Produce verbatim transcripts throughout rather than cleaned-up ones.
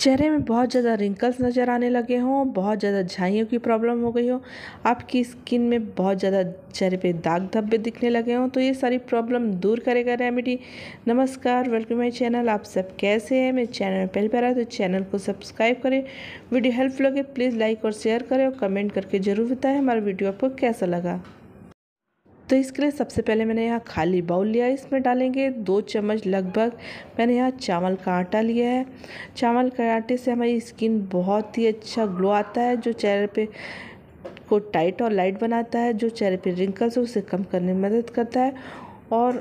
चेहरे में बहुत ज़्यादा रिंकल्स नज़र आने लगे हों, बहुत ज़्यादा झाइयों की प्रॉब्लम हो गई हो, आपकी स्किन में बहुत ज़्यादा चेहरे पे दाग धब्बे दिखने लगे हों, तो ये सारी प्रॉब्लम दूर करेगा रेमेडी। नमस्कार, वेलकम माई चैनल। आप सब कैसे हैं? मेरे चैनल में पहली बार आए तो चैनल को सब्सक्राइब करें। वीडियो हेल्पफुल लगे प्लीज़ लाइक और शेयर करें और कमेंट करके ज़रूर बताएं हमारा वीडियो आपको कैसा लगा। तो इसके लिए सबसे पहले मैंने यहाँ खाली बाउल लिया है, इसमें डालेंगे दो चम्मच लगभग मैंने यहाँ चावल का आटा लिया है। चावल के आटे से हमारी स्किन बहुत ही अच्छा ग्लो आता है, जो चेहरे पे को टाइट और लाइट बनाता है, जो चेहरे पे रिंकल्स है उसे कम करने में मदद करता है और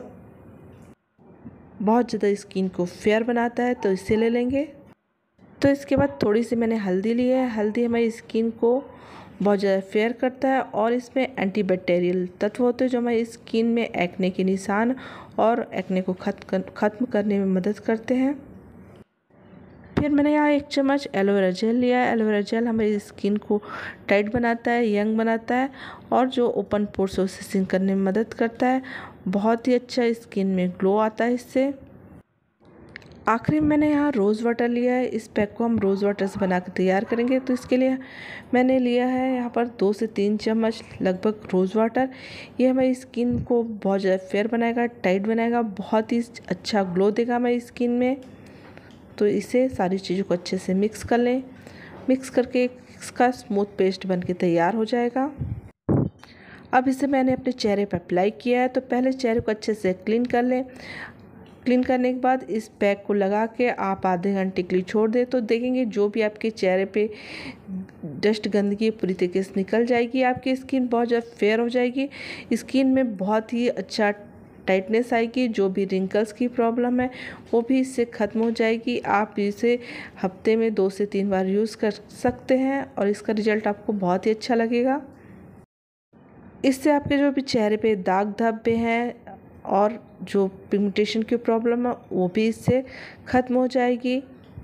बहुत ज़्यादा स्किन को फेयर बनाता है। तो इसे ले लेंगे। तो इसके बाद थोड़ी सी मैंने हल्दी ली है। हल्दी हमारी स्किन को बहुत ज़्यादा फेयर करता है और इसमें एंटीबैक्टीरियल तत्व होते हैं जो हमारी स्किन में एक्ने के निशान और एक्ने को खत्म खत्म करने में मदद करते हैं। फिर मैंने यहाँ एक चम्मच एलोवेरा जेल लिया है। एलोवेरा जेल हमारी स्किन को टाइट बनाता है, यंग बनाता है और जो ओपन पोर्स है उसे सिंक करने में मदद करता है। बहुत ही अच्छा स्किन में ग्लो आता है इससे। आखिरी में मैंने यहाँ रोज़ वाटर लिया है। इस पैक को हम रोज़ वाटर से बना कर तैयार करेंगे। तो इसके लिए मैंने लिया है यहाँ पर दो से तीन चम्मच लगभग रोज़ वाटर। ये हमारी स्किन को बहुत ज़्यादा फेयर बनाएगा, टाइट बनाएगा, बहुत ही अच्छा ग्लो देगा हमारी स्किन में। तो इसे सारी चीज़ों को अच्छे से मिक्स कर लें। मिक्स करके इसका स्मूथ पेस्ट बन के तैयार हो जाएगा। अब इसे मैंने अपने चेहरे पर अप्लाई किया है। तो पहले चेहरे को अच्छे से क्लीन कर लें। क्लीन करने के बाद इस पैक को लगा के आप आधे घंटे के लिए छोड़ दें तो देखेंगे जो भी आपके चेहरे पे डस्ट गंदगी पूरी तरीके से निकल जाएगी। आपकी स्किन बहुत ज़्यादा फेयर हो जाएगी। स्किन में बहुत ही अच्छा टाइटनेस आएगी। जो भी रिंकल्स की प्रॉब्लम है वो भी इससे ख़त्म हो जाएगी। आप इसे हफ्ते में दो से तीन बार यूज़ कर सकते हैं और इसका रिजल्ट आपको बहुत ही अच्छा लगेगा। इससे आपके जो भी चेहरे पे दाग धब्बे हैं और जो पिगमेंटेशन की प्रॉब्लम है वो भी इससे ख़त्म हो जाएगी।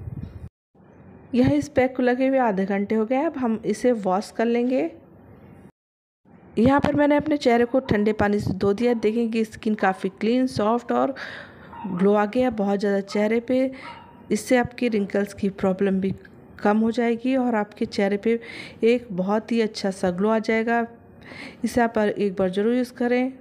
यह इस पैक को लगे हुए आधे घंटे हो गए। अब हम इसे वॉश कर लेंगे। यहाँ पर मैंने अपने चेहरे को ठंडे पानी से धो दिया। देखेंगे स्किन काफ़ी क्लीन, सॉफ्ट और ग्लो आ गया बहुत ज़्यादा चेहरे पे। इससे आपकी रिंकल्स की प्रॉब्लम भी कम हो जाएगी और आपके चेहरे पे एक बहुत ही अच्छा सा ग्लो आ जाएगा। इसे आप एक बार ज़रूर यूज़ करें।